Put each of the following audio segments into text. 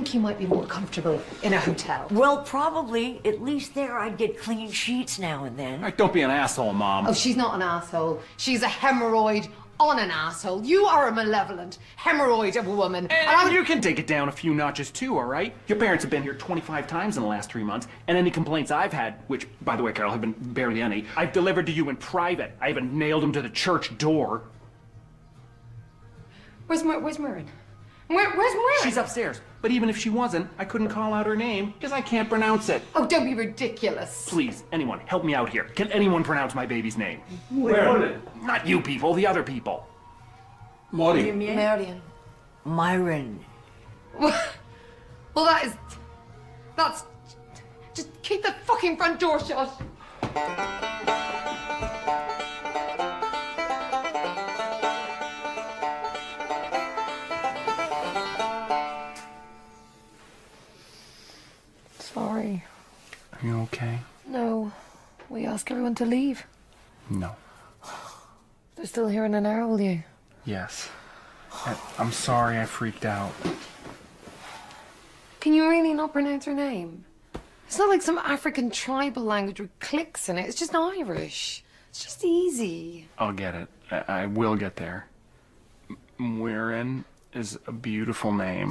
think you might be more comfortable in a hotel. Well, probably. At least there I'd get clean sheets now and then. All right, don't be an asshole, Mom. Oh, she's not an asshole. She's a hemorrhoid on an asshole. You are a malevolent hemorrhoid of a woman. And you can take it down a few notches too, all right? Your parents have been here 25 times in the last 3 months, and any complaints I've had, which, by the way, Carol, have been barely any, I've delivered to you in private. I even nailed them to the church door. Where's Marin? Where's Marin? She's upstairs. But even if she wasn't, I couldn't call out her name because I can't pronounce it. Oh, don't be ridiculous. Please, anyone, help me out here. Can anyone pronounce my baby's name? Where? Not you people, the other people. Molly. Marion. Myron. Well, that's... Just keep the fucking front door shut. Sorry. Are you okay? No. We ask everyone to leave. No. They're still here in an hour, will you? Yes. I'm sorry I freaked out. Can you really not pronounce her name? It's not like some African tribal language with clicks in it. It's just Irish. It's just easy. I'll get it. I will get there. Marin is a beautiful name.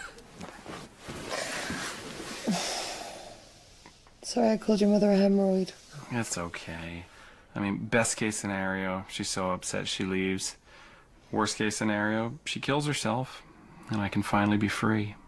Sorry I called your mother a hemorrhoid. It's okay. I mean, best case scenario, she's so upset she leaves. Worst case scenario, she kills herself, and I can finally be free.